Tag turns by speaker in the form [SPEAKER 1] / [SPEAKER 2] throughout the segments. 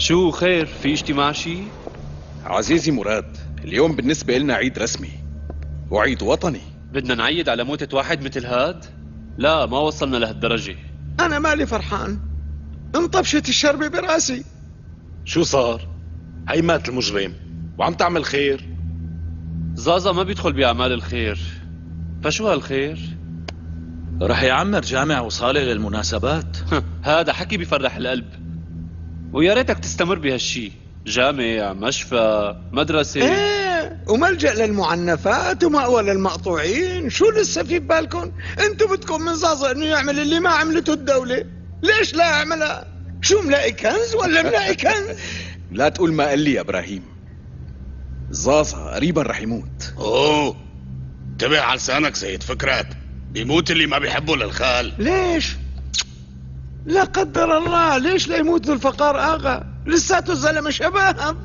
[SPEAKER 1] شو خير؟ في اجتماع شي؟
[SPEAKER 2] عزيزي مراد، اليوم بالنسبة لنا عيد رسمي وعيد وطني.
[SPEAKER 1] بدنا نعيد على موتة واحد مثل هاد؟ لا، ما وصلنا لهالدرجة.
[SPEAKER 3] أنا مالي فرحان، انطبشت الشربة براسي.
[SPEAKER 4] شو صار؟ هي مات المجرم وعم تعمل خير.
[SPEAKER 1] زازا ما بيدخل بأعمال الخير، فشو هالخير؟
[SPEAKER 5] رح يعمر جامع وصالة للمناسبات.
[SPEAKER 1] هذا حكي بيفرح القلب، ويا ريتك تستمر بهالشي. جامع، مشفى، مدرسة.
[SPEAKER 3] ايه، وملجأ للمعنفات ومأوى للمقطوعين. شو لسه في بالكم؟ انتو بدكم من زازا انه يعمل اللي ما عملته الدولة. ليش لا اعملها؟ شو ملاقي كنز ولا ملاقي كنز؟
[SPEAKER 2] لا تقول ما قال لي يا ابراهيم، زازا قريبا رح يموت.
[SPEAKER 4] اوه، انتبه على لسانك سيد فكرات، بيموت اللي ما بيحبه للخال.
[SPEAKER 3] ليش؟ لا قدر الله، ليش لا يموت ذو الفقار اغا؟ لساته الزلمه شباب.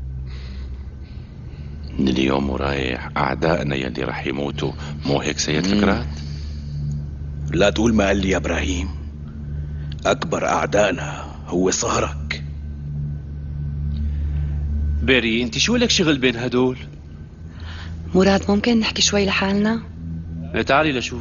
[SPEAKER 6] من اليوم ورايح أعدائنا يلي رح يموتوا، مو هيك سيد فكرات؟
[SPEAKER 2] لا تقول ما قال لي يا ابراهيم، اكبر اعدائنا هو صهرك.
[SPEAKER 1] بيري، انت شو لك شغل بين هدول؟
[SPEAKER 7] مراد، ممكن نحكي شوي لحالنا؟
[SPEAKER 1] تعالي لشوف.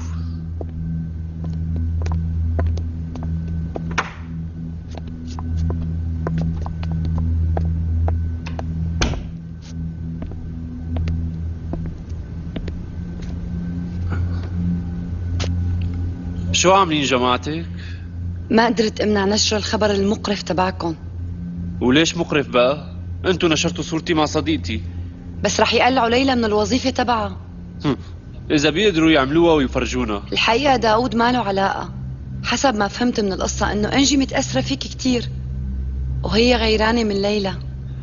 [SPEAKER 1] شو عاملين جماعتك؟
[SPEAKER 7] ما قدرت امنع نشر الخبر المقرف تبعكم.
[SPEAKER 1] وليش مقرف بقى؟ انتو نشرتوا صورتي مع صديقتي.
[SPEAKER 7] بس رح يقلعوا ليلى من الوظيفة تبعها.
[SPEAKER 1] إذا بيقدروا يعملوها ويفرجونا.
[SPEAKER 7] الحقيقة داود ما له علاقة. حسب ما فهمت من القصة انه انجي متأثرة فيك كتير، وهي غيرانة من ليلى.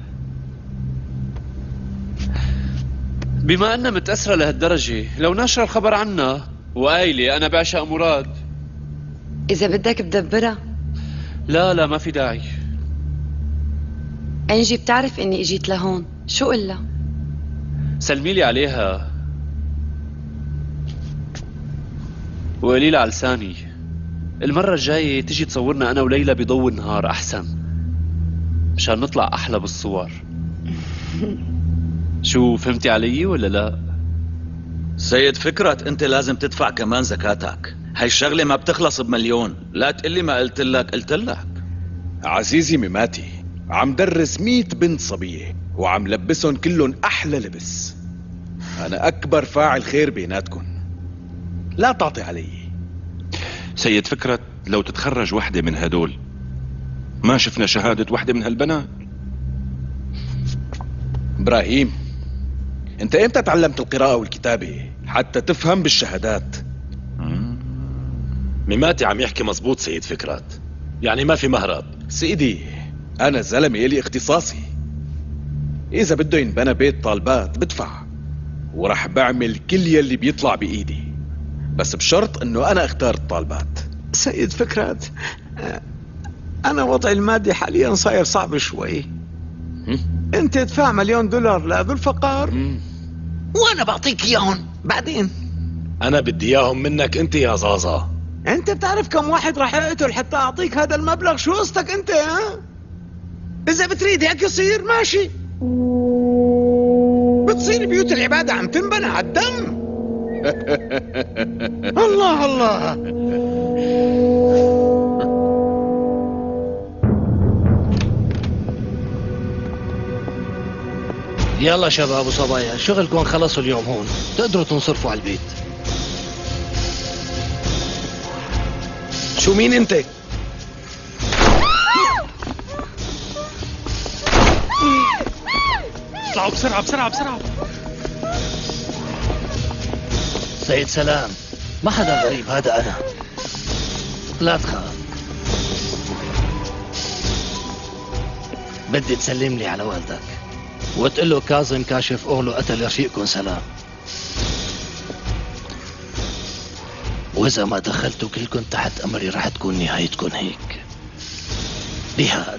[SPEAKER 1] بما انها متأثرة لهالدرجة، لو ناشرة الخبر عنا وقايلة انا بعشق مراد.
[SPEAKER 7] إذا بدك بدبرها.
[SPEAKER 1] لا ما في داعي.
[SPEAKER 7] انجي بتعرف اني اجيت لهون، شو قلها؟
[SPEAKER 1] سلمي لي عليها وقولي لها على لساني المرة الجاية تجي تصورنا انا وليلى بضوء النهار احسن، مشان نطلع احلى بالصور. شو فهمتي علي ولا لا؟
[SPEAKER 5] سيد فكرت، انت لازم تدفع كمان زكاتك. هاي الشغلة ما بتخلص بمليون. لا تقلي ما قلت لك، قلت لك.
[SPEAKER 2] عزيزي ميماتي، عم درس 100 بنت صبية وعم لبسهم كلهم احلى لبس. انا اكبر فاعل خير بيناتكم، لا تعطي علي.
[SPEAKER 6] سيد فكرت، لو تتخرج وحدة من هدول ما شفنا شهادة وحدة من هالبنات.
[SPEAKER 2] ابراهيم، انت امتى تعلمت القراءة والكتابة حتى تفهم بالشهادات؟
[SPEAKER 4] ميماتي عم يحكي مزبوط سيد فكرات، يعني ما في مهرب.
[SPEAKER 2] سيدي، انا زلمة يلي اختصاصي، اذا بده ينبنى بيت طالبات بدفع، ورح بعمل كل يلي بيطلع بايدي، بس بشرط انه انا اختار الطالبات.
[SPEAKER 3] سيد فكرات، انا وضعي المادي حاليا صاير صعب شوي. انت ادفع $1,000,000 لذو الفقار وانا بعطيك اياهم بعدين.
[SPEAKER 4] انا بدي اياهم منك انت يا زازا.
[SPEAKER 3] انت بتعرف كم واحد راح يقتل حتى اعطيك هذا المبلغ؟ شو قصتك انت؟ ها، اذا بتريد هيك يصير ماشي، بتصير بيوت العبادة عم تنبنى على الدم. الله الله.
[SPEAKER 8] يلا شباب وصبايا، شغلكم خلصوا اليوم هون، تقدروا تنصرفوا على البيت.
[SPEAKER 3] شو مين انت؟
[SPEAKER 8] اطلعوا بسرعة بسرعة بسرعة. سيد سلام، ما حدا غريب، هذا أنا. لا تخاف. بدي تسلم لي على والدك وتقول له كاظم كاشف أغلو قتل رفيقكم سلام، وإذا ما دخلتوا كلكم تحت أمري رح تكون نهايتكم هيك. بهاد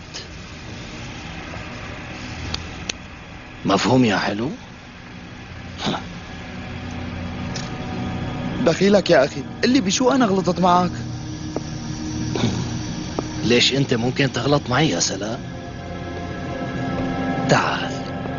[SPEAKER 8] مفهوم يا حلو؟
[SPEAKER 9] دخيلك يا أخي، اللي بشو أنا غلطت معك؟
[SPEAKER 8] ليش أنت ممكن تغلط معي يا سلام؟ تعال.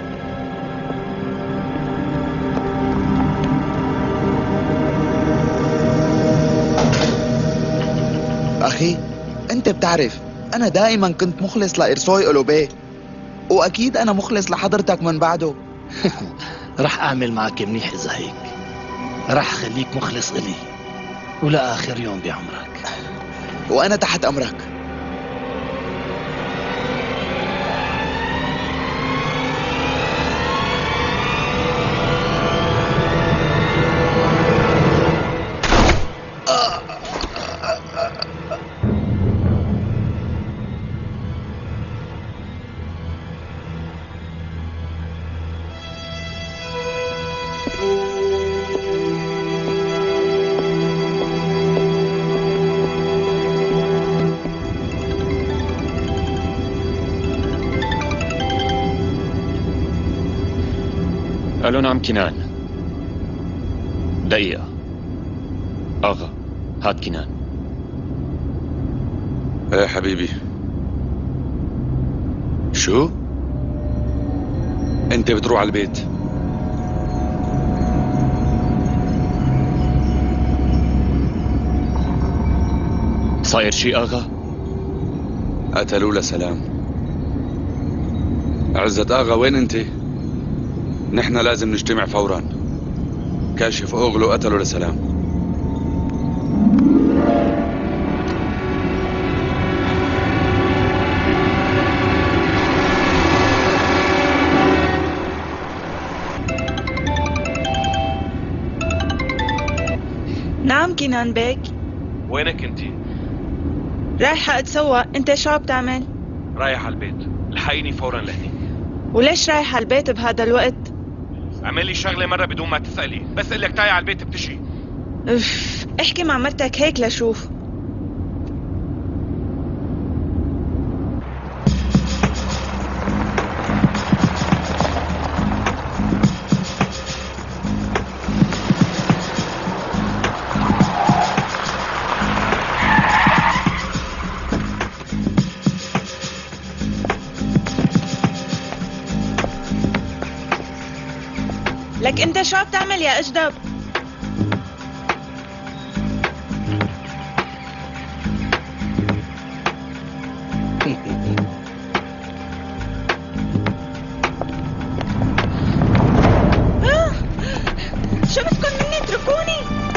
[SPEAKER 9] أخي أنت بتعرف أنا دائما كنت مخلص لإرسوي أولوبيه، وأكيد أنا مخلص لحضرتك من بعده.
[SPEAKER 8] رح أعمل معك منيح إذا هيك. رح خليك مخلص إلي ولآخر يوم بعمرك.
[SPEAKER 9] وأنا تحت أمرك.
[SPEAKER 6] الو نعم كنان. دقيقة اغا، هات كنان.
[SPEAKER 2] ايه حبيبي. شو؟ انت بتروح على البيت؟
[SPEAKER 6] صاير شي اغا؟
[SPEAKER 2] قتلوا لسلام. عزت اغا وين انت؟ نحن لازم نجتمع فورا. كاشف اوغلو قتلوا لسلام.
[SPEAKER 10] نعم كنان بيك.
[SPEAKER 6] وينك انتي؟
[SPEAKER 10] رايحة اتسوق، انت شو عم تعمل؟
[SPEAKER 6] رايح على البيت، الحقيني فورا لهني.
[SPEAKER 10] وليش رايح على البيت بهذا الوقت؟
[SPEAKER 6] اعملي شغلة مرة بدون ما تسألي، بس قلك تاي على البيت بتشي.
[SPEAKER 10] اف، احكي مع مرتك هيك لشوف. لك انت شو عم تعمل يا اجدب؟ شو بدكم مني؟ اتركوني.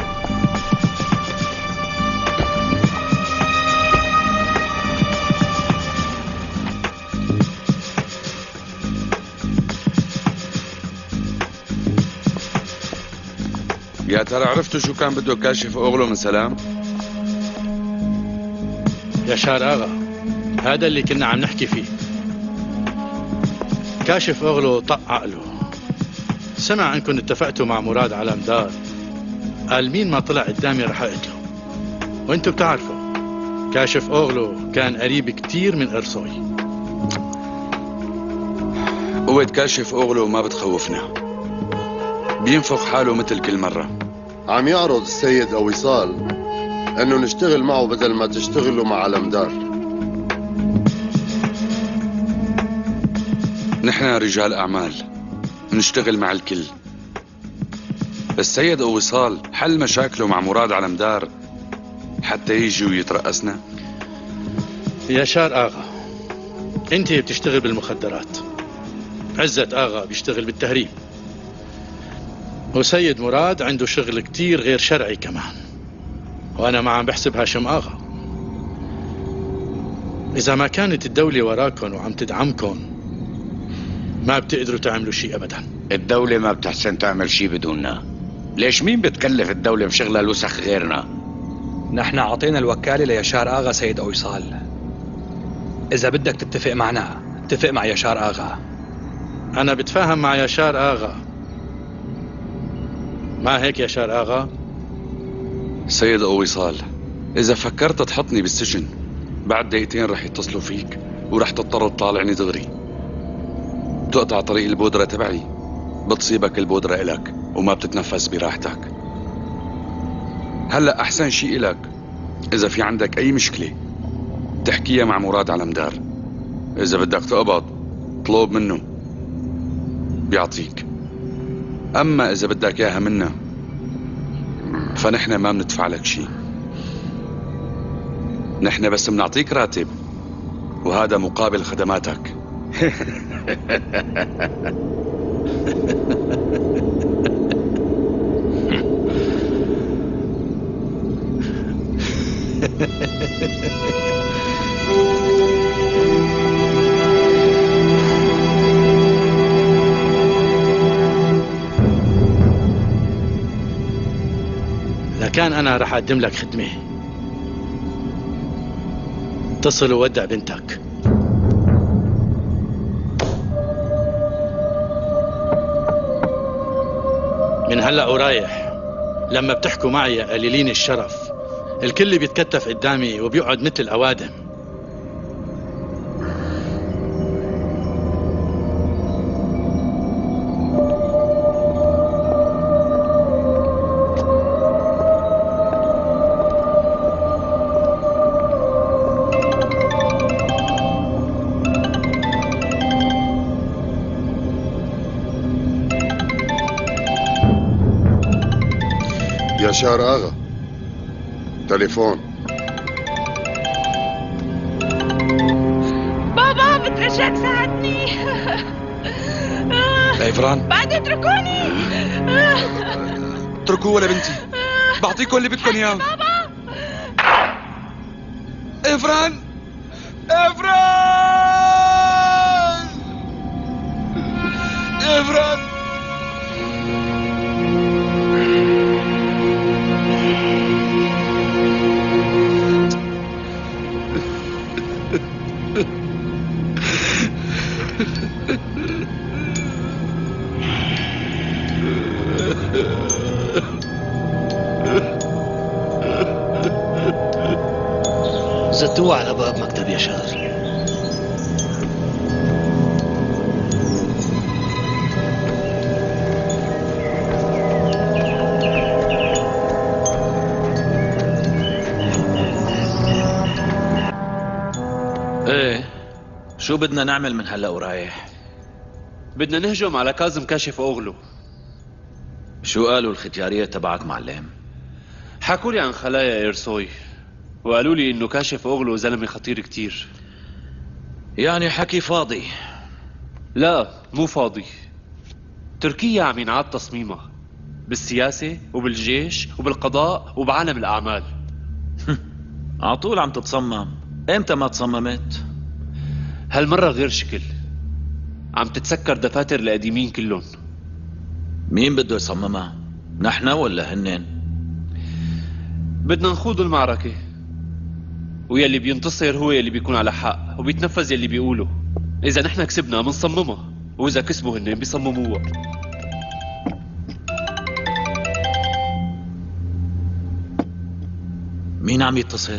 [SPEAKER 2] يا ترى عرفتوا شو كان بده كاشف اوغلو من سلام؟
[SPEAKER 11] يا شار اغا، هذا اللي كنا عم نحكي فيه. كاشف اوغلو طق عقله، سمع انكم اتفقتوا مع مراد على مدار، قال مين ما طلع قدامي رح اقتله. وانتوا بتعرفوا كاشف اوغلو كان قريب كتير من ارسوي.
[SPEAKER 2] قوة كاشف اوغلو ما بتخوفنا، بينفخ حاله مثل كل مرة.
[SPEAKER 12] عم يعرض السيد أويصال انه نشتغل معه بدل ما تشتغلوا مع علمدار.
[SPEAKER 2] نحن رجال اعمال نشتغل مع الكل. السيد أويصال حل مشاكله مع مراد علمدار حتى يجي ويترأسنا.
[SPEAKER 11] يا شار اغا، انت بتشتغل بالمخدرات، عزت اغا بيشتغل بالتهريب، وسيد مراد عنده شغل كتير غير شرعي كمان، وانا ما عم بحسب هاشم اغا. اذا ما كانت الدولة وراكم وعم تدعمكم ما بتقدروا تعملوا شيء ابدا.
[SPEAKER 13] الدولة ما بتحسن تعمل شيء بدوننا. ليش مين بتكلف الدولة بشغلها الوسخ غيرنا؟
[SPEAKER 14] نحن عطينا الوكالة ليشار آغا سيد أويصال. إذا بدك تتفق معنا اتفق مع يشار آغا.
[SPEAKER 11] أنا بتفاهم مع يشار آغا، ما هيك يشار آغا؟
[SPEAKER 2] سيد أويصال، إذا فكرت تحطني بالسجن بعد دقيقتين رح يتصلوا فيك ورح تضطر تطالعني دغري. تقطع طريق البودرة تبعي، بتصيبك البودرة إلك وما بتتنفس براحتك. هلأ أحسن شيء إلك إذا في عندك أي مشكلة تحكيها مع مراد علمدار. إذا بدك تقبض اطلب منه
[SPEAKER 15] بيعطيك. أما إذا بدك إياها منا فنحن ما بندفع لك شيء، نحن بس بنعطيك راتب وهذا مقابل خدماتك.
[SPEAKER 11] لكان أنا رح أقدم لك خدمة. اتصل وودع بنتك. من هلأ ورايح لما بتحكوا معي يا قليلين الشرف الكل بيتكتف قدامي وبيقعد مثل الأوادم.
[SPEAKER 12] يشار آغا تليفون.
[SPEAKER 10] بابا بترجاك ساعدني.
[SPEAKER 15] إفران
[SPEAKER 10] بعد اتركوني.
[SPEAKER 15] اتركوه ولا بنتي، بعطيكم اللي بدكم اياه.
[SPEAKER 10] بابا
[SPEAKER 15] إفران إفران إفران
[SPEAKER 8] زتوه على باب مكتب يشار.
[SPEAKER 5] ايه، شو بدنا نعمل من هلا ورايح؟
[SPEAKER 1] بدنا نهجم على كاظم كاشف اوغلو.
[SPEAKER 5] شو قالوا الختيارية تبعك معلم؟
[SPEAKER 1] حكوا لي عن خلايا ايرسوي وقالوا لي انه كاشف اوغلو زلمه خطير كتير.
[SPEAKER 5] يعني حكي فاضي؟
[SPEAKER 1] لا مو فاضي. تركيا عم ينعاد تصميمها بالسياسة وبالجيش وبالقضاء وبعالم الأعمال.
[SPEAKER 5] عطول عم تتصمم، امتى ما تصممت؟
[SPEAKER 1] هالمرة غير شكل، عم تتسكر دفاتر القديمين كلهم.
[SPEAKER 5] مين بده يصممها؟ نحن ولا هنن؟
[SPEAKER 1] بدنا نخوض المعركة، ويلي بينتصر هو يلي بيكون على حق وبيتنفذ يلي بيقوله. إذا نحن كسبنا منصممها، وإذا كسبوا هنن بيصمموها.
[SPEAKER 5] مين عم يتصل؟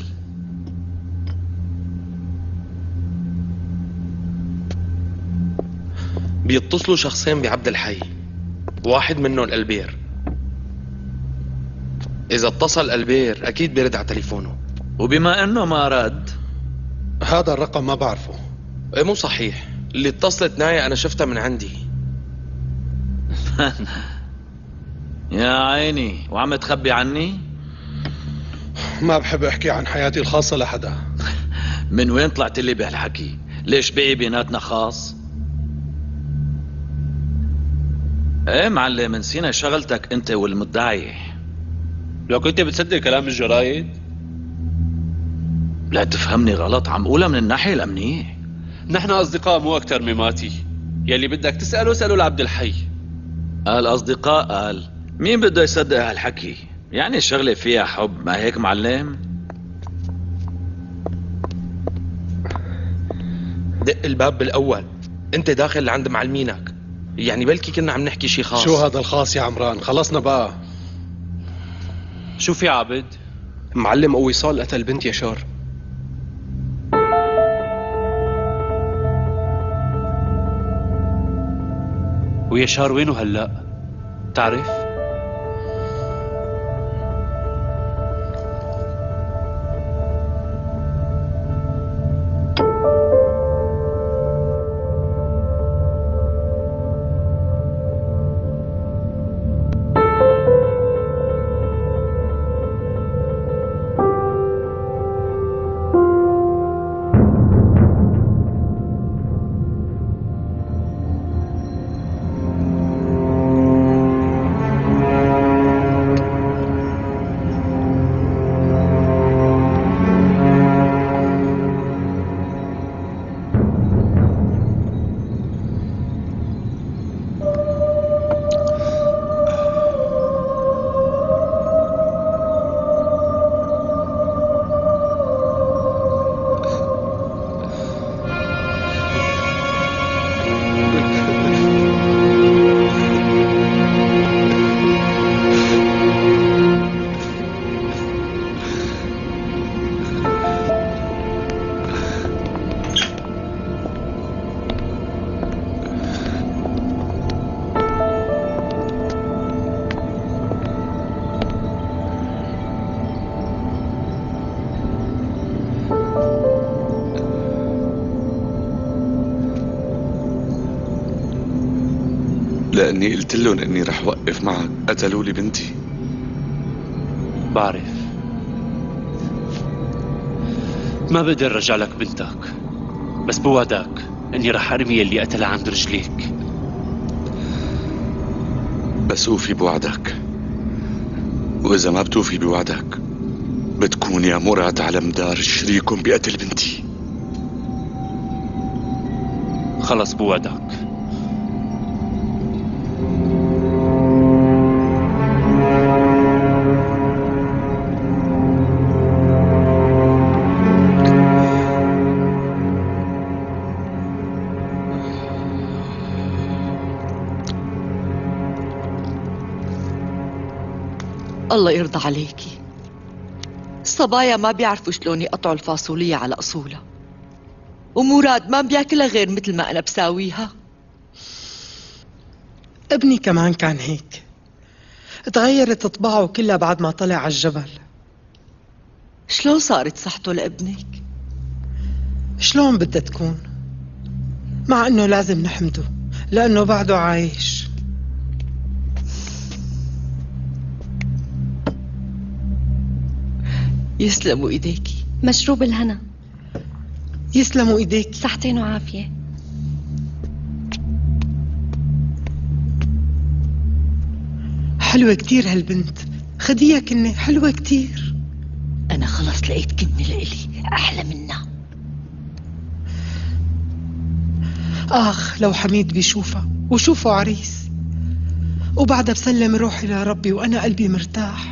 [SPEAKER 16] بيتصلوا شخصين بعبد الحي، واحد منهم البير. إذا اتصل البير أكيد بيرد على تليفونه.
[SPEAKER 5] وبما إنه ما رد،
[SPEAKER 16] هذا الرقم ما بعرفه. إيه مو صحيح، اللي اتصلت نايا أنا شفتها من عندي.
[SPEAKER 5] يا عيني، وعم تخبي عني؟
[SPEAKER 16] ما بحب أحكي عن حياتي الخاصة لحدا.
[SPEAKER 5] من وين طلعت لي بهالحكي؟ ليش بقي بيناتنا خاص؟ ايه معلم، نسينا شغلتك انت والمدعي.
[SPEAKER 1] لو كنت بتصدق كلام الجرايد؟
[SPEAKER 5] لا تفهمني غلط، عم قولها من الناحية الأمنية.
[SPEAKER 1] نحن أصدقاء مو أكتر مماتي. يلي بدك تسأله اسأله لعبد الحي.
[SPEAKER 5] قال أصدقاء، قال مين بده يصدق هالحكي؟ يعني الشغلة فيها حب، ما هيك معلم؟
[SPEAKER 16] دق الباب بالأول، انت داخل لعند معلمينك، يعني بلكي كنا عم نحكي شي خاص.
[SPEAKER 17] شو هذا الخاص يا عمران؟ خلصنا بقى.
[SPEAKER 1] شو في عبد؟
[SPEAKER 16] معلم أويصال قتل بنت يشار.
[SPEAKER 1] ويشار وينه هلأ؟ تعرف؟
[SPEAKER 15] لاني قلت لهم اني رح وقف معك قتلوا لي بنتي.
[SPEAKER 1] بعرف. ما بقدر رجع لك بنتك، بس بوعدك اني رح ارمي اللي قتلها عند رجليك.
[SPEAKER 15] بسوفي بوعدك، واذا ما بتوفي بوعدك بتكون يا مراد علمدار شريك بقتل بنتي.
[SPEAKER 1] خلص بوعدك.
[SPEAKER 18] الله يرضى عليكي. الصبايا ما بيعرفوا شلون يقطعوا الفاصولية على أصولها، ومراد ما بياكلها غير مثل ما أنا بساويها.
[SPEAKER 19] ابني كمان كان هيك، تغيرت طباعه كلها بعد ما طلع على الجبل.
[SPEAKER 18] شلون صارت صحته لابنك؟
[SPEAKER 19] شلون بدها تكون؟ مع انه لازم نحمده لانه بعده عايش.
[SPEAKER 18] يسلموا ايديكي.
[SPEAKER 20] مشروب الهنا.
[SPEAKER 19] يسلموا ايديك.
[SPEAKER 20] صحتين وعافية.
[SPEAKER 19] حلوة كتير هالبنت، خديها كنة حلوة كتير.
[SPEAKER 18] أنا خلص لقيت كنة لإلي أحلى منها.
[SPEAKER 19] آخ لو حميد بيشوفها وشوفه عريس، وبعدها بسلم روحي لربي وأنا قلبي مرتاح.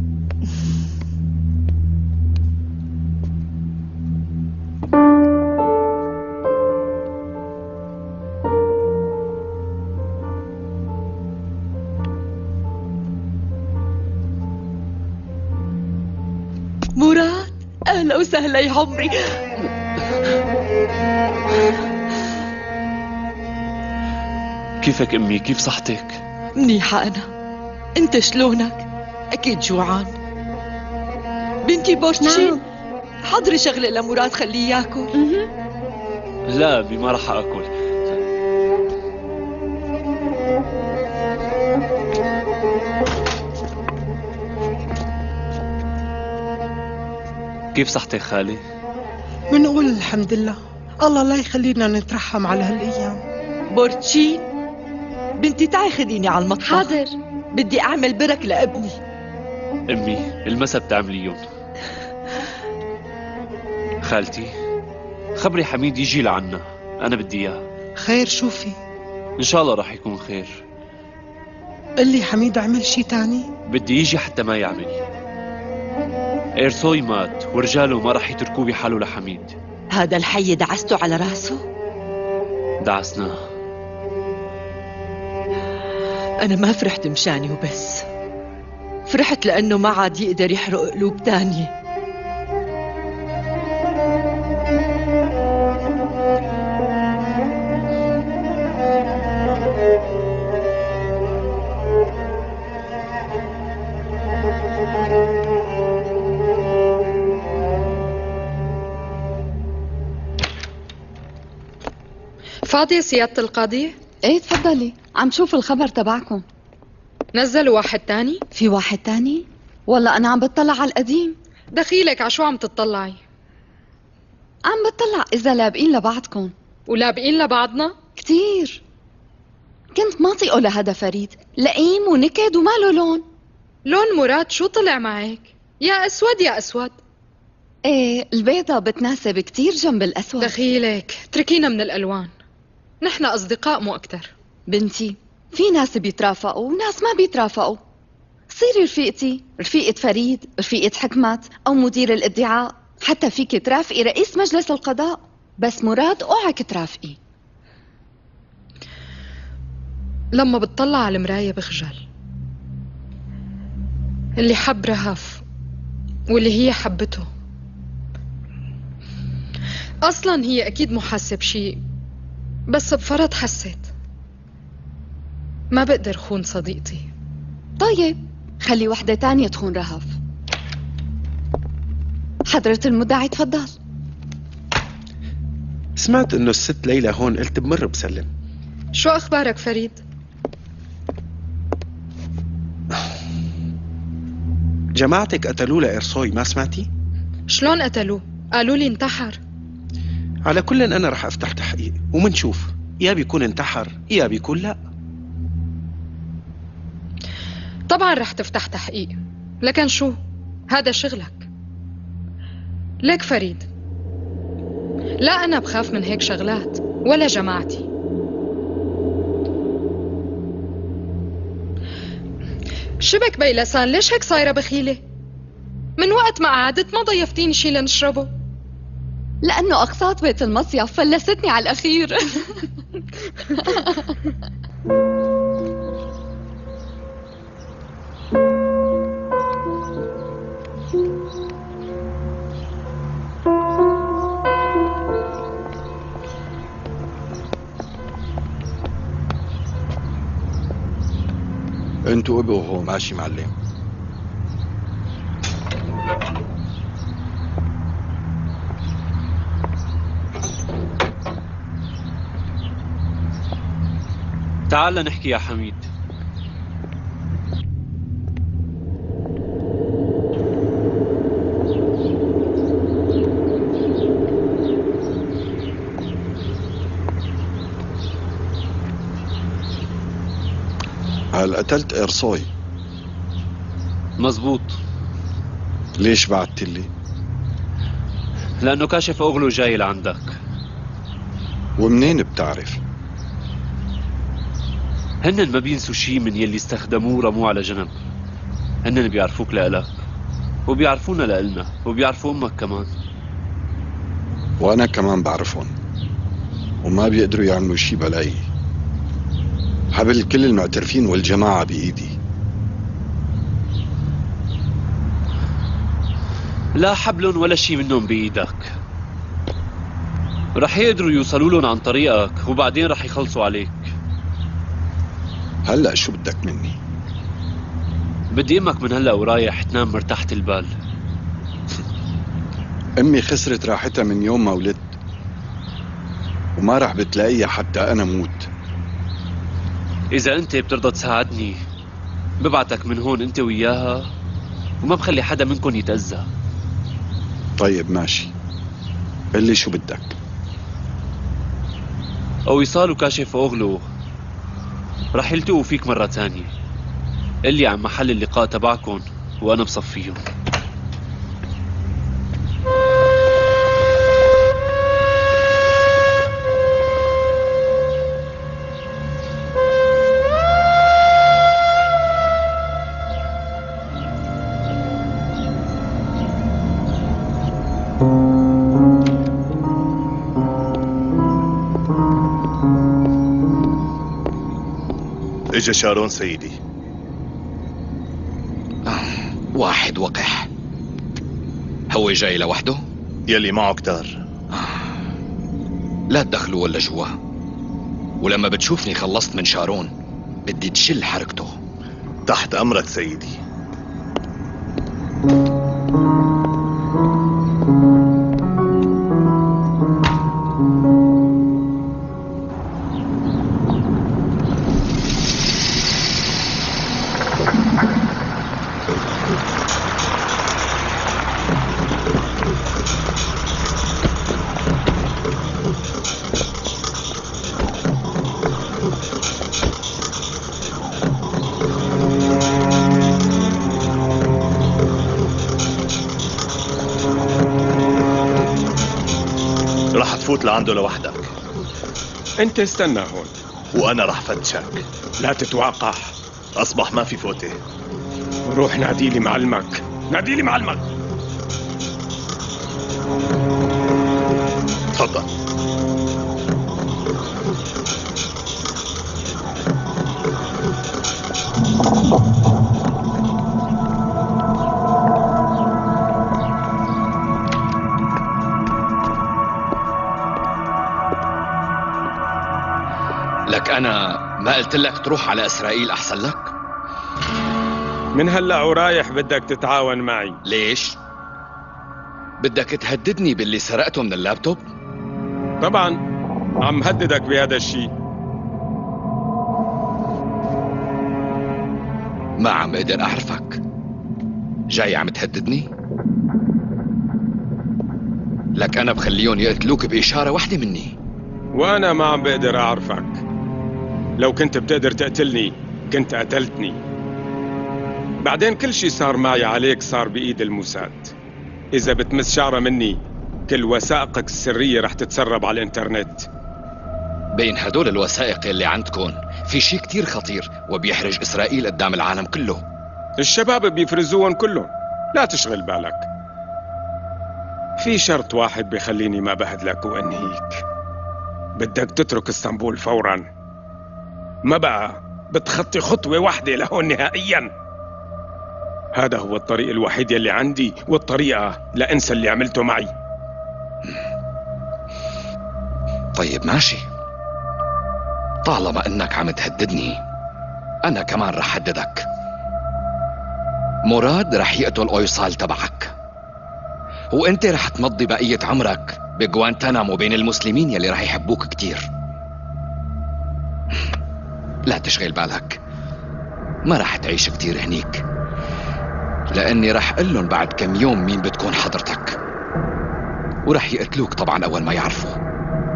[SPEAKER 18] مراد أهلا وسهلا يا عمري.
[SPEAKER 1] كيفك أمي؟ كيف صحتك؟
[SPEAKER 18] منيحة أنا، أنت شلونك؟ أكيد جوعان. بنتي بورتشين حضري شغلة لمراد خليه ياكل.
[SPEAKER 1] لا أمي ما رح أكل. كيف صحتك خالي؟
[SPEAKER 19] منقول الحمد لله، الله لا يخلينا نترحم على هالأيام.
[SPEAKER 18] بورتشين بنتي تعي خديني على المطبخ.
[SPEAKER 20] حاضر.
[SPEAKER 18] بدي أعمل برك لابني.
[SPEAKER 1] أمي المسا بتعمليهم. خالتي خبري حميد يجي لعنا، أنا بدي إياه.
[SPEAKER 19] خير شوفي.
[SPEAKER 1] إن شاء الله رح يكون خير.
[SPEAKER 19] قلي حميد عمل شي تاني؟
[SPEAKER 1] بدي يجي حتى ما يعمل. إيرسوي مات ورجاله ما رح يتركوه بحاله لحميد.
[SPEAKER 18] هذا الحي دعسته على راسه؟
[SPEAKER 1] دعسناه.
[SPEAKER 18] أنا ما فرحت مشاني وبس، فرحت لأنه ما عاد يقدر يحرق قلوب تانية.
[SPEAKER 21] فاضية سيادة القاضية؟
[SPEAKER 7] ايه تفضلي، عم شوف الخبر تبعكم.
[SPEAKER 21] نزلوا واحد تاني؟
[SPEAKER 7] في واحد تاني؟ والله أنا عم بتطلع على القديم.
[SPEAKER 21] دخيلك عشو عم تطلعي؟
[SPEAKER 7] عم بتطلع إذا لابقين لبعضكم.
[SPEAKER 21] ولابقين لبعضنا؟
[SPEAKER 7] كتير. كنت ما طيقه لهذا فريد، لئيم ونكد وما له لون.
[SPEAKER 21] لون مراد شو طلع معك؟ يا أسود يا أسود.
[SPEAKER 7] ايه البيضة بتناسب كتير جنب الأسود.
[SPEAKER 21] دخيلك تركينا من الألوان، نحن أصدقاء مو أكتر.
[SPEAKER 7] بنتي في ناس بيترافقوا وناس ما بيترافقوا. صيري رفيقتي، رفيقة فريد، رفيقة حكمت أو مدير الادعاء، حتى فيك ترافقي رئيس مجلس القضاء. بس مراد اوعك ترافقي.
[SPEAKER 21] لما بتطلع على المراية بخجل. اللي حب رهف واللي هي حبته. أصلا هي أكيد مو حاسة بشي، بس بفرض حسيت. ما بقدر خون صديقتي.
[SPEAKER 7] طيب خلي وحدة تانية تخون رهف. حضرة المدعي تفضل.
[SPEAKER 17] سمعت انه الست ليلى هون، قلت بمر بسلم.
[SPEAKER 21] شو أخبارك فريد؟
[SPEAKER 4] جماعتك قتلوه لإرسوي، ما سمعتي؟
[SPEAKER 21] شلون قتلوه؟ قالوا لي انتحر.
[SPEAKER 4] على كل أنا رح أفتح تحقيق ومنشوف، يا بيكون انتحر يا بيكون لا.
[SPEAKER 21] طبعا رح تفتح تحقيق، لكن شو؟ هذا شغلك. ليك فريد، لا أنا بخاف من هيك شغلات ولا جماعتي. شبك بيلسان، ليش هيك صايرة بخيلة؟ من وقت ما قعدت ما ضيفتيني شي لنشربه.
[SPEAKER 7] لأنه أقساط بيت المصيف فلستني على الأخير.
[SPEAKER 2] انتوا ابقوا هو ماشي معلم.
[SPEAKER 1] تعال نحكي يا حميد.
[SPEAKER 2] هل قتلت إرسوي؟
[SPEAKER 1] مزبوط.
[SPEAKER 2] ليش بعتت لي؟
[SPEAKER 1] لأنه كاشف أغلو جاي لعندك.
[SPEAKER 2] ومنين بتعرف؟
[SPEAKER 1] هنن ما بينسوا شي من يلي استخدموه رموه على جنب. هنن بيعرفوك لإلك وبيعرفونا لإلنا وبيعرفوا أمك كمان.
[SPEAKER 2] وأنا كمان بعرفهم وما بيقدروا يعملوا شي بلاي. حبل كل المعترفين والجماعة بإيدي.
[SPEAKER 1] لا حبلن ولا شي منهم بإيدك. رح يقدروا يوصلوا لهم عن طريقك وبعدين رح يخلصوا عليك.
[SPEAKER 2] هلأ شو بدك مني؟
[SPEAKER 1] بدي أمك من هلأ ورايح تنام مرتاحة البال.
[SPEAKER 2] أمي خسرت راحتها من يوم ما ولدت وما رح بتلاقيها حتى أنا موت.
[SPEAKER 1] إذا أنت بترضى تساعدني ببعتك من هون أنت وياها وما بخلي حدا منكم يتأذى.
[SPEAKER 2] طيب ماشي، قل لي شو بدك.
[SPEAKER 1] أويصال وكاشف أغلو رح يلتقوا فيك مرة تانية. قلي عن محل اللقاء تبعكم وأنا بصفيهم.
[SPEAKER 22] اجا شارون سيدي.
[SPEAKER 23] واحد وقح. هو جاي لوحده؟
[SPEAKER 22] يلي معه كتار.
[SPEAKER 23] لا تدخلوا ولا جوا، ولما بتشوفني خلصت من شارون بدي تشل حركته.
[SPEAKER 22] تحت امرك سيدي. رح تفوت لعنده لوحدك.
[SPEAKER 24] انت استنى هون
[SPEAKER 22] وانا رح فتشك.
[SPEAKER 24] لا تتوقع.
[SPEAKER 22] اصبح ما في فوتة.
[SPEAKER 24] روح ناديلي معلمك، ناديلي معلمك.
[SPEAKER 22] تفضل.
[SPEAKER 23] لك أنا ما قلت لك تروح على إسرائيل أحسن لك؟
[SPEAKER 24] من هلأ ورايح بدك تتعاون معي.
[SPEAKER 23] ليش؟ بدك تهددني باللي سرقته من اللابتوب؟
[SPEAKER 24] طبعا عم هددك بهذا الشيء.
[SPEAKER 23] ما عم قدر أعرفك. جاي عم تهددني؟ لك أنا بخليهم يقتلوك بإشارة واحدة مني.
[SPEAKER 24] وأنا ما عم بقدر أعرفك. لو كنت بتقدر تقتلني كنت قتلتني. بعدين كل شي صار معي عليك صار بإيد الموساد. إذا بتمس شعرة مني كل وثائقك السرية رح تتسرب على الإنترنت.
[SPEAKER 23] بين هدول الوثائق اللي عندكم في شي كتير خطير وبيحرج إسرائيل قدام العالم كله.
[SPEAKER 24] الشباب بيفرزوهم كلهم، لا تشغل بالك. في شرط واحد بيخليني ما بهدلك وانهيك. بدك تترك اسطنبول فورا. ما بقى بتخطي خطوة واحدة لهون نهائيا. هذا هو الطريق الوحيد يلي عندي والطريقة لأنسى اللي عملته معي.
[SPEAKER 23] طيب ماشي، طالما انك عم تهددني انا كمان رح هددك. مراد رح يقتل أويصال تبعك، وانت رح تمضي بقية عمرك بجوانتانامو بين المسلمين يلي رح يحبوك كتير. لا تشغل بالك، ما رح تعيش كتير هنيك، لاني رح قلن بعد كم يوم مين بتكون حضرتك، ورح يقتلوك طبعا اول ما يعرفوا.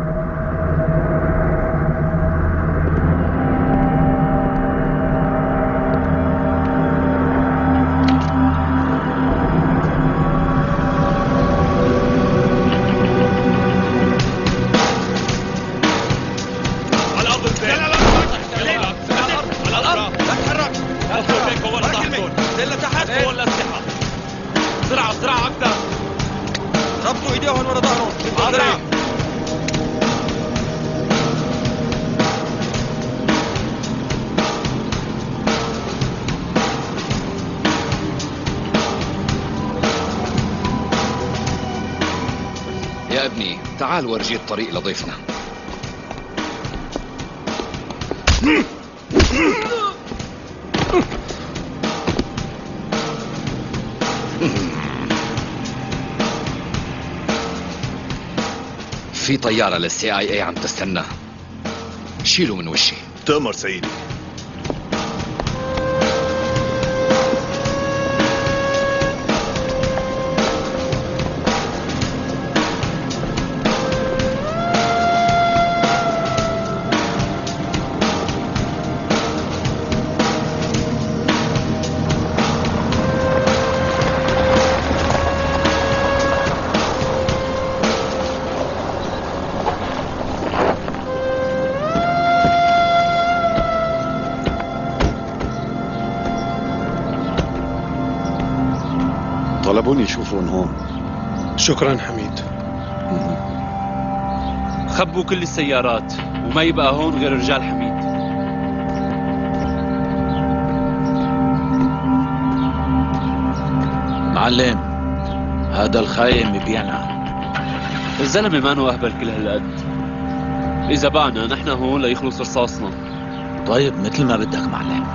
[SPEAKER 23] يا ابني تعال ورجي الطريق لضيفنا. في طيارة للCIA عم تستنى، شيله من وشي.
[SPEAKER 22] تأمر سيدي.
[SPEAKER 2] طلبوني يشوفون هون.
[SPEAKER 17] شكرا حميد.
[SPEAKER 1] خبوا كل السيارات وما يبقى هون غير رجال حميد.
[SPEAKER 5] معلم، هذا الخاين ببيعنا.
[SPEAKER 1] الزلمة ما نو أهبل كل هالقد. إذا بعنا نحن هون ليخلص رصاصنا.
[SPEAKER 5] طيب مثل ما بدك معلم.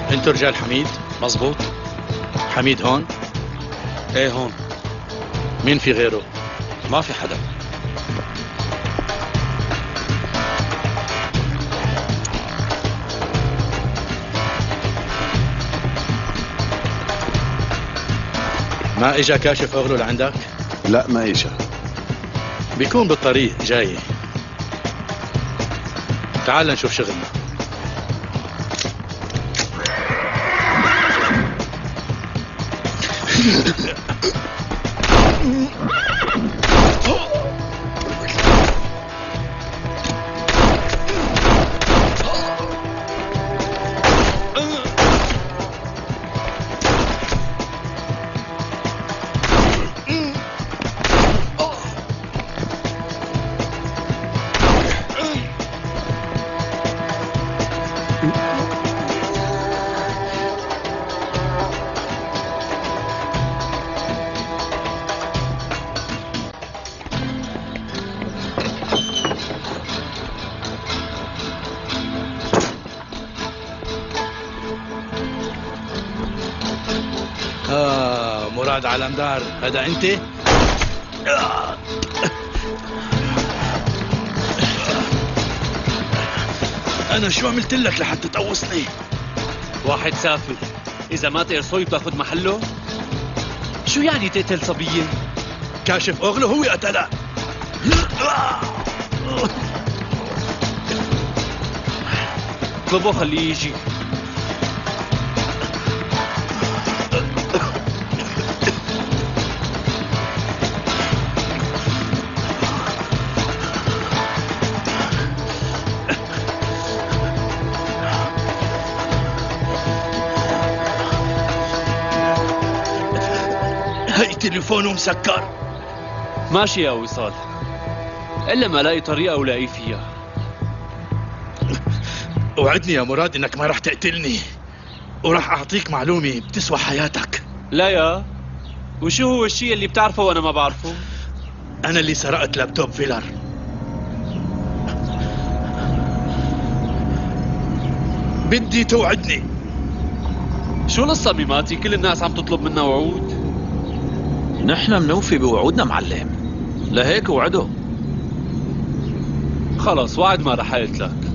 [SPEAKER 11] انتوا رجال حميد؟
[SPEAKER 14] مظبوط.
[SPEAKER 11] حميد هون؟
[SPEAKER 14] ايه هون.
[SPEAKER 11] مين في غيره؟
[SPEAKER 14] ما في حدا.
[SPEAKER 11] ما اجا كاشف اغلو لعندك؟
[SPEAKER 22] لا ما اجا.
[SPEAKER 11] بيكون بالطريق جاي. تعال نشوف شغلنا. مراد علمدار، هذا انت؟ انا شو عملت لك لحتى تقوصني؟
[SPEAKER 1] واحد سافر اذا مات ارسوي بتاخذ محله؟ شو يعني تقتل صبيه؟
[SPEAKER 11] كاشف اغلو هو قتلها.
[SPEAKER 1] اطلبه خليه يجي.
[SPEAKER 11] هاي تليفونه مسكر.
[SPEAKER 1] ماشي يا وصال، الا ما الاقي طريقه ولاقي فيها.
[SPEAKER 11] وعدني يا مراد انك ما رح تقتلني، وراح اعطيك معلومه بتسوى حياتك.
[SPEAKER 1] لا يا، وشو هو الشيء اللي بتعرفه وانا ما بعرفه؟
[SPEAKER 11] انا اللي سرقت لابتوب فيلر. بدي توعدني.
[SPEAKER 1] شو القصة ميماتي؟ كل الناس عم تطلب منا وعود.
[SPEAKER 5] نحن منوفي بوعودنا معلم، لهيك وعده.
[SPEAKER 1] خلص وعد ما رح قلت لك.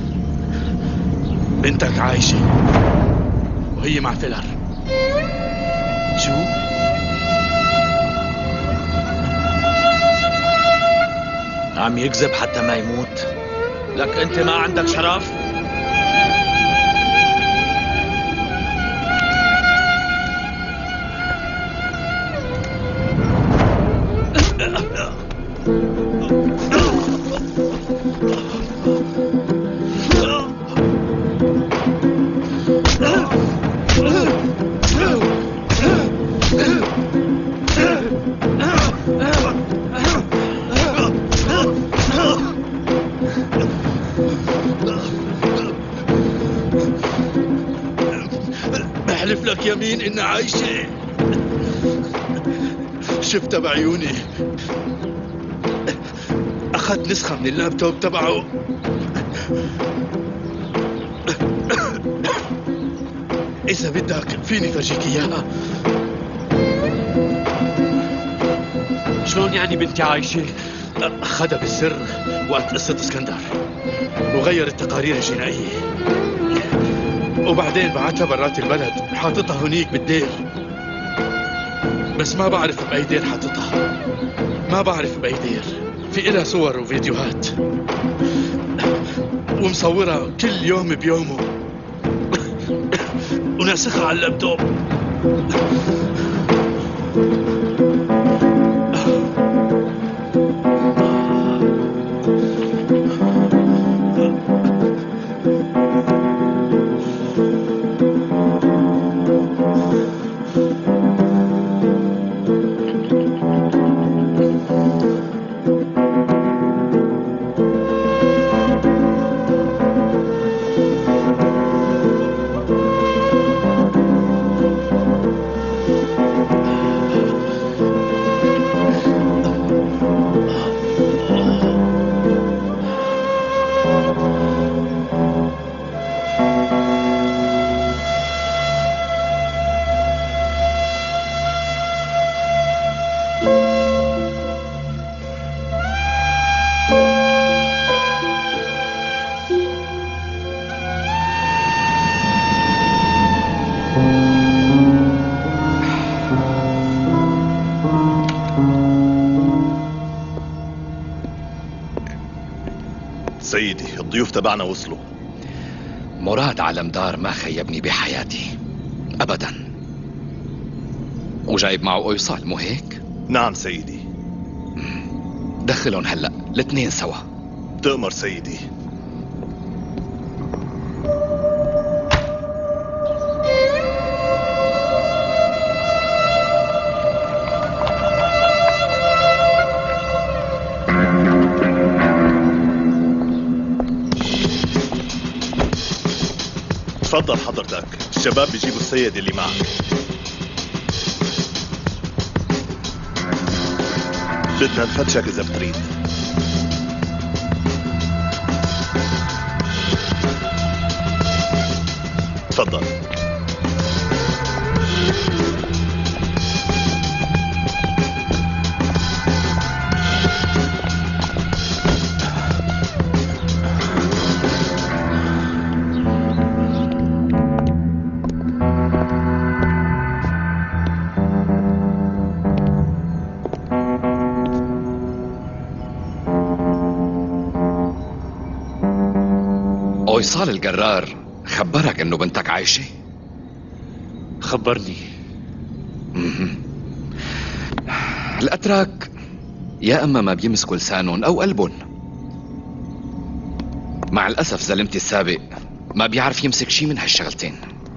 [SPEAKER 11] بنتك عايشة وهي مع فيلر.
[SPEAKER 1] شو؟
[SPEAKER 5] عم يكذب حتى ما يموت. لك انت ما عندك شرف؟
[SPEAKER 11] بحلف لك يمين إنها عايشة، شفتها بعيوني. أخذت نسخة من اللابتوب تبعه. إذا بدك فيني فرجيك إياها.
[SPEAKER 1] شلون يعني بنتي عايشة؟
[SPEAKER 11] أخذها بالسر وقت قصة اسكندر وغير التقارير الجنائية، وبعدين بعتها برات البلد، حاططها هنيك بالدير. بس ما بعرف بأي دير حاططها، ما بعرف بأي دير. في إلها صور وفيديوهات ومصورها كل يوم بيومه وناسخها على اللابتوب.
[SPEAKER 22] الضيوف تبعنا وصلوا.
[SPEAKER 23] مراد علمدار ما خيبني بحياتي أبدا، وجايب معه أويصال مو هيك؟
[SPEAKER 22] نعم سيدي.
[SPEAKER 23] دخلهم هلأ الاثنين سوا.
[SPEAKER 22] تأمر سيدي. تفضل حضرتك، الشباب بيجيبوا السيد اللي معك. بدنا نفتشك إذا بتريد. تفضل.
[SPEAKER 23] أويصال الجرار خبرك انه بنتك عايشة؟
[SPEAKER 1] خبرني.
[SPEAKER 23] الأتراك يا اما ما بيمسكوا لسانهم او قلبهم. مع الأسف زلمتي السابق ما بيعرف يمسك شي من هالشغلتين.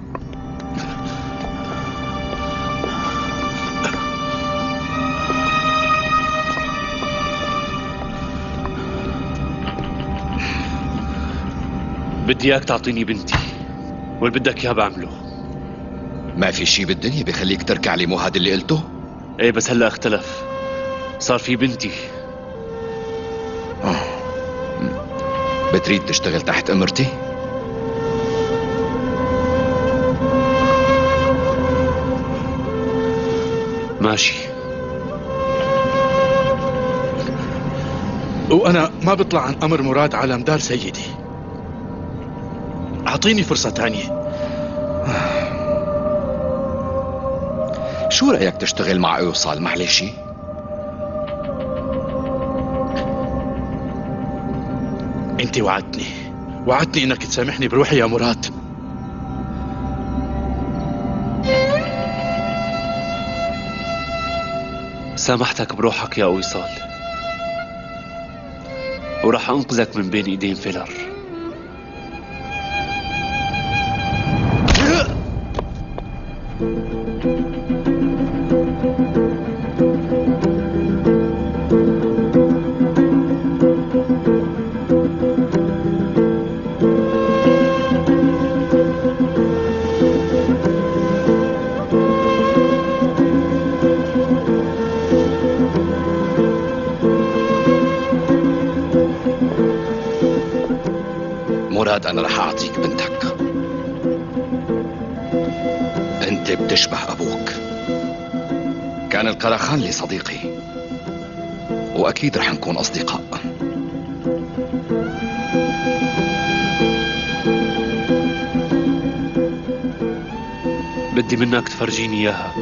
[SPEAKER 1] بدي اياك تعطيني بنتي، واللي بدك اياه بعمله.
[SPEAKER 23] ما في شي بالدنيا بخليك تركع لي، مو هذا اللي قلته؟
[SPEAKER 1] ايه بس هلا اختلف، صار في بنتي.
[SPEAKER 23] بتريد تشتغل تحت امرتي؟
[SPEAKER 1] ماشي.
[SPEAKER 11] وانا ما بطلع عن امر مراد علمدار سيدي. اعطيني فرصة تانية.
[SPEAKER 23] شو رأيك تشتغل مع أويصال معلشي؟
[SPEAKER 11] انت وعدتني انك تسامحني بروحي يا مراد.
[SPEAKER 1] سامحتك بروحك يا أويصال، وراح أنقذك من بين إيدين فيلر.
[SPEAKER 23] مراد أنا رح أعطيك بنتك. أنت بتشبه أبوك. كان القراخان لي صديقي، وأكيد رح نكون أصدقاء.
[SPEAKER 1] بدي منك تفرجيني إياها.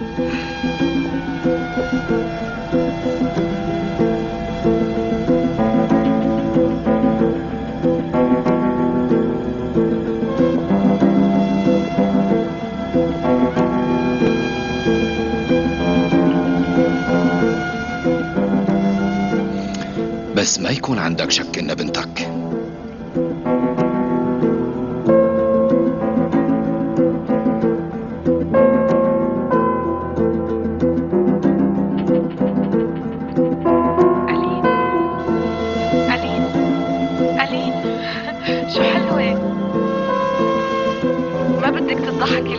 [SPEAKER 23] بس ما يكون عندك شك إن بنتك.
[SPEAKER 3] ألين شو حلوة، ما بدك تضحكي